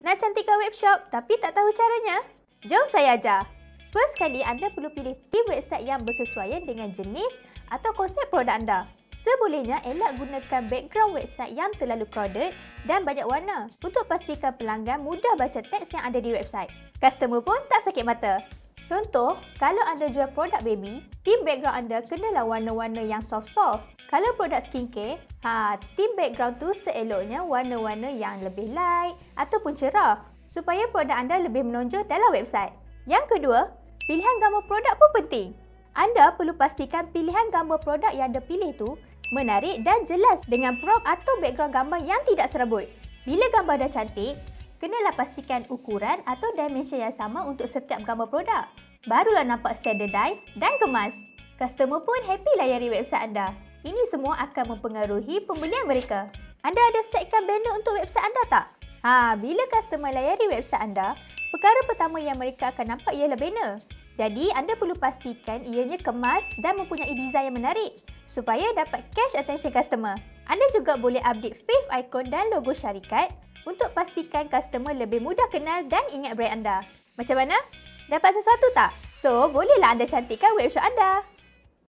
Nak cantikkan webshop tapi tak tahu caranya? Jom saya ajar. First kali, anda perlu pilih theme website yang bersesuaian dengan jenis atau konsep produk anda. Sebolehnya, elak gunakan background website yang terlalu crowded dan banyak warna untuk pastikan pelanggan mudah baca teks yang ada di website. Customer pun tak sakit mata. Contoh, kalau anda jual produk baby, theme background anda kenalah warna-warna yang soft-soft. Kalau produk skincare, theme background tu seeloknya warna-warna yang lebih light ataupun cerah supaya produk anda lebih menonjol dalam website. Yang kedua, pilihan gambar produk pun penting. Anda perlu pastikan pilihan gambar produk yang anda pilih tu menarik dan jelas dengan prompt atau background gambar yang tidak serabut. Bila gambar dah cantik, kenalah pastikan ukuran atau dimension yang sama untuk setiap gambar produk. Barulah nampak standardized dan kemas. Customer pun happy layari website anda. Ini semua akan mempengaruhi pembelian mereka. Anda ada setkan banner untuk website anda tak? Bila customer layari website anda, perkara pertama yang mereka akan nampak ialah banner. Jadi, anda perlu pastikan ianya kemas dan mempunyai design yang menarik supaya dapat catch attention customer. Anda juga boleh update fave icon dan logo syarikat untuk pastikan customer lebih mudah kenal dan ingat brand anda. Macam mana? Dapat sesuatu tak? So, bolehlah anda cantikkan webshop anda.